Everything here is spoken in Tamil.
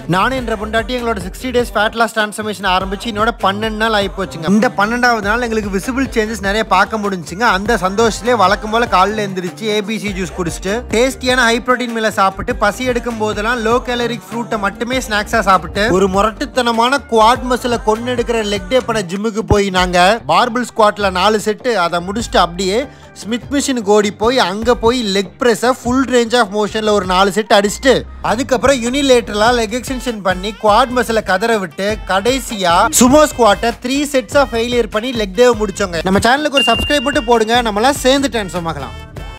நானும் என்ற பொண்டாட்டி எங்களோட 60 days ஃபேட் லாஸ் டிரான்ஸ்ஃபர்மேஷன் ஆரம்பிச்சு இன்னோட 12 நாள் ஆகி போச்சுங்க. இந்த 12வது நாள் எங்களுக்கு விசிபிள் சேஞ்சஸ் நிறைய பார்க்க முடிஞ்சுங்க. அந்த சந்தோஷத்திலே வழக்கம் போல காலையில் எழுந்திரிச்சு ஏபிசி ஜூஸ் குடிச்சிட்டு டேஸ்டியான ஹை ப்ரோட்டீன் மீலை சாப்பிட்டு பசி எடுக்கும் போதெல்லாம் லோ கேலரிக் ஃப்ரூட்டை மட்டுமே ஸ்நாக்ஸா சாப்பிட்டு ஒரு முரட்டுத்தனமான குவாட் மசில கொண்டு எடுக்கிற லெக் டே பண்ண ஜிம்முக்கு போய் நாங்க பார்பிள் ஸ்குவாட்ல 4 செட்டு அதை முடிச்சுட்டு அப்படியே ஸ்மித் மிஷினுக்கு ஓடி போய் அங்க போய் லெக் பிரஸை ஃபுல் ரேஞ்ச் ஆஃப் மோஷன்ல ஒரு 4 செட் அடிச்சுட்டு அதுக்கப்புறம் யூனிலேட்டரலா லெக் எக்ஸ்டென்ஷன் பண்ணி குவாட் மசில கதற விட்டு கடைசியா சுமோ ஸ்குவாட்டை 3 செட்ஸா ஃபெயிலியர் பண்ணி லெக் டே முடிச்சோங்க. நம்ம சேனலுக்கு ஒரு சப்ஸ்கிரைப் மட்டும் போடுங்க, நம்மளாம் சேர்ந்து ட்ரான்ஸ்ஃபார்ம் ஆகலாம்.